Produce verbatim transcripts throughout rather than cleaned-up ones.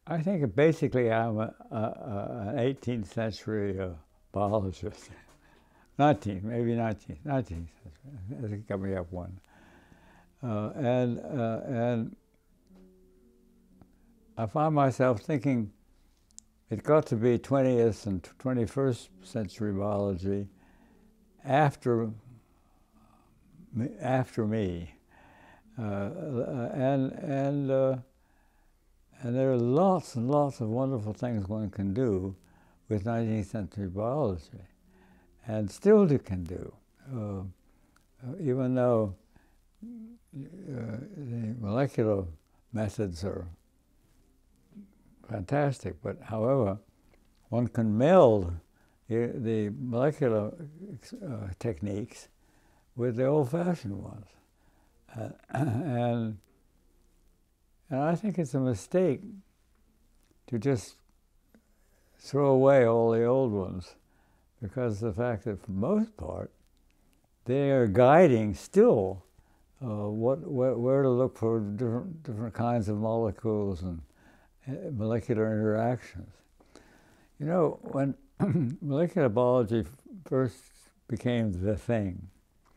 I think basically I'm a, a, a, an eighteenth century uh, biologist. nineteenth, maybe nineteenth, nineteenth century. I think got me up one. Uh, and, uh, and I find myself thinking it got to be twentieth and twenty-first century biology after me, after me. Uh, and, and, uh, and there are lots and lots of wonderful things one can do with nineteenth century biology, and still you can do, uh, even though uh, the molecular methods are fantastic, but however, one can meld the, the molecular uh, techniques with the old-fashioned ones. Uh, and, and I think it's a mistake to just throw away all the old ones, because of the fact that for the most part, they are guiding still uh, what, where, where to look for different, different kinds of molecules and uh, molecular interactions. You know, when molecular biology first became the thing,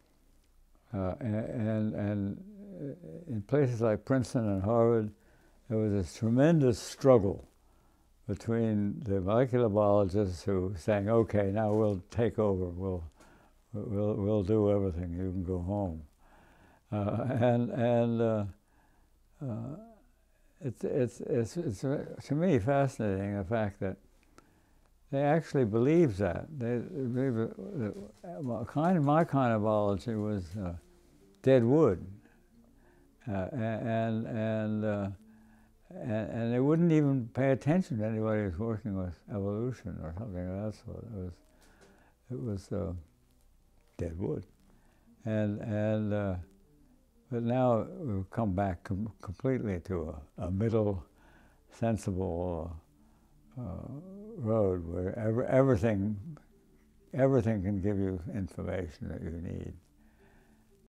uh, and, and in places like Princeton and Harvard, there was a tremendous struggle between the molecular biologists who were saying, okay, now we'll take over, we'll, we'll, we'll do everything, you can go home. Uh, and and uh, uh, it's, it's, it's, it's, to me, fascinating, the fact that they actually believed that. They, they believed that, that kind of, my kind of biology was uh, dead wood. Uh, and, and, uh, and, and they wouldn't even pay attention to anybody who's working with evolution or something of that sort. It was, it was uh, dead wood. And, and, uh, but now we've come back com completely to a, a middle, sensible uh, uh, road where ever, everything, everything can give you information that you need.